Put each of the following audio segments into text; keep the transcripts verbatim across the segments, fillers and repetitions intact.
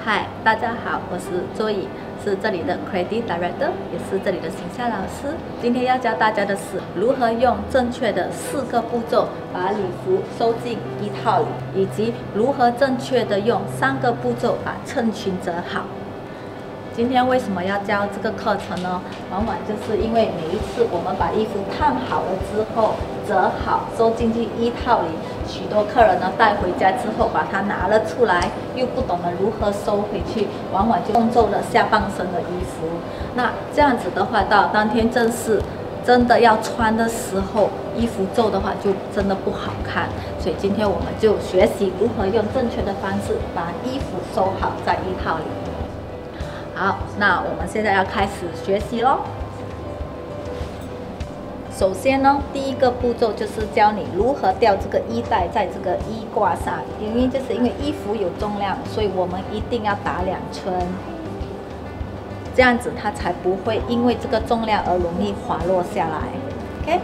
嗨，大家好，我是 Joey， 是这里的 Credit Director， 也是这里的形象老师。今天要教大家的是如何用正确的四个步骤把礼服收进衣套里，以及如何正确的用三个步骤把衬裙折好。今天为什么要教这个课程呢？往往就是因为每一次我们把衣服烫好了之后，折好收进去衣套里，许多客人呢带回家之后把它拿了出来，又不懂得如何收回去，往往就弄皱了下半身的衣服。那这样子的话，到当天正式真的要穿的时候，衣服皱的话就真的不好看。所以今天我们就学习如何用正确的方式把衣服收好在衣套里。好，那我们现在要开始学习咯。首先呢，第一个步骤就是教你如何吊这个衣带在这个衣挂上。原因就是因为衣服有重量，所以我们一定要打两圈，这样子它才不会因为这个重量而容易滑落下来。OK。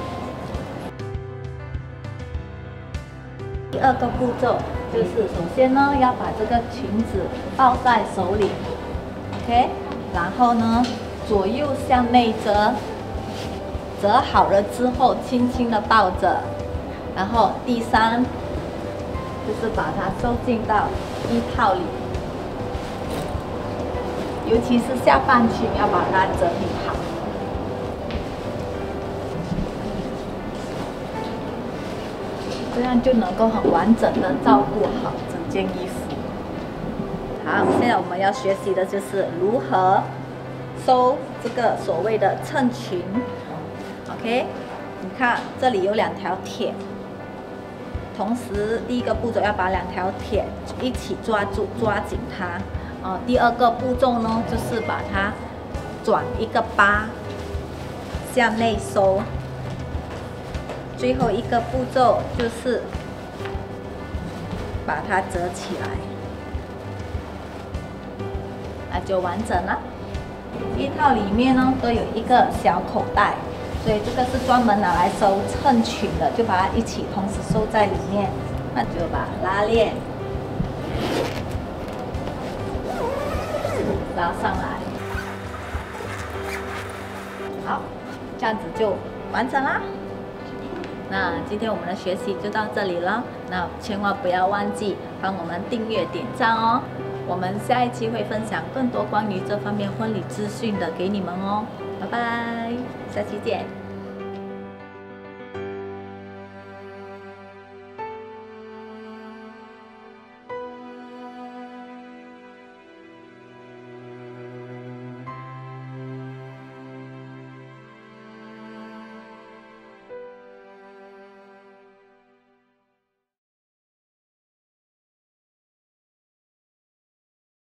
第二个步骤就是，首先呢要把这个裙子抱在手里。OK， 然后呢，左右向内折，折好了之后，轻轻的抱着，然后第三就是把它收进到衣套里，尤其是下半裙要把它整理好，这样就能够很完整的照顾好整件衣服。好，现在我们要学习的就是如何收这个所谓的衬裙。OK， 你看这里有两条铁，同时第一个步骤要把两条铁一起抓住，抓紧它。哦，第二个步骤呢，就是把它转一个八，向内收。最后一个步骤就是把它折起来。那就完整了。衣套里面呢都有一个小口袋，所以这个是专门拿来收衬裙的，就把它一起同时收在里面。那就把拉链拉上来，好，这样子就完成啦。那今天我们的学习就到这里了，那千万不要忘记帮我们订阅点赞哦。我们下一期会分享更多关于这方面婚礼资讯的给你们哦，拜拜，下期见。